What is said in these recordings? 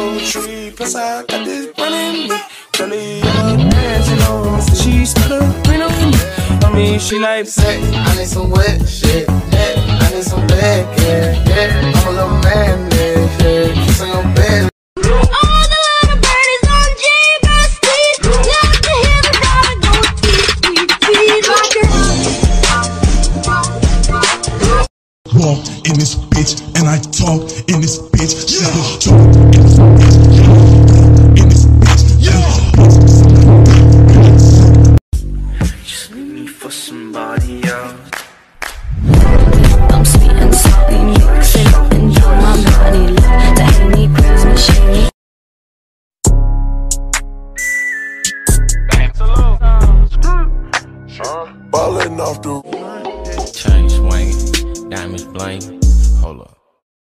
mango tree. Plus I got this running me. Curly yellow dancing on. So she started green on me. I mean, she like sex. I need some wet shit. Yeah. I need some leg. Yeah, yeah. I'm a little man. Yeah, yeah. Kiss on your bed. Walk in this bitch and I talk in this bitch. Yeah. Talk in this bitch. In this bitch. Yeah. Just leave me for somebody else. I'm sweet and salty, mixing up and down my body. Like the Amy Grams machine. Ballin' off the chain swinging, diamonds bling. Hold up.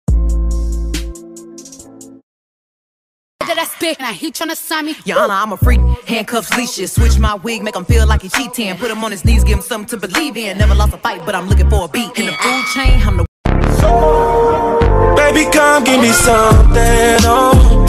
That I spit and he tryna sign me. Your Honor, I'm a freak. Handcuffs, leashes. Switch my wig, make him feel like he cheating. Put him on his knees, give him something to believe in. Never lost a fight, but I'm looking for a beat. In the food chain, I'm the baby, come give me something. Oh.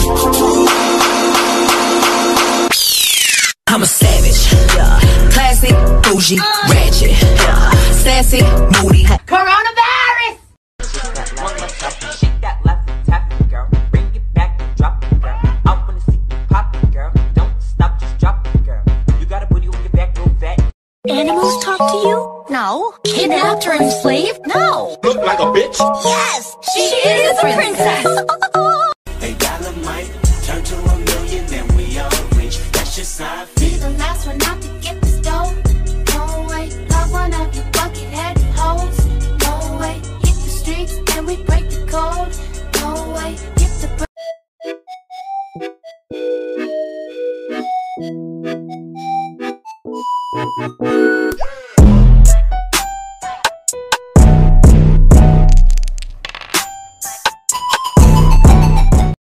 I'm a savage, yeah. Classic, bougie, ratchet, yeah. Sassy, moody. Coronavirus! Shake that left and tap it, girl. Bring it back and drop it, girl. I wanna see you pop it, girl. Don't stop, just drop it, girl. You got a booty on your back, real fat. Animals talk to you? No. Kidnapped or enslaved? No. Look like a bitch? Yes, she is a princess. A dollar might turn to $1 million, then we all rich. That's just how I feel. Be the last one out to get this dough. No way, love one of you bucket-headed hoes. No way, hit the streets and we break the code. No way, get the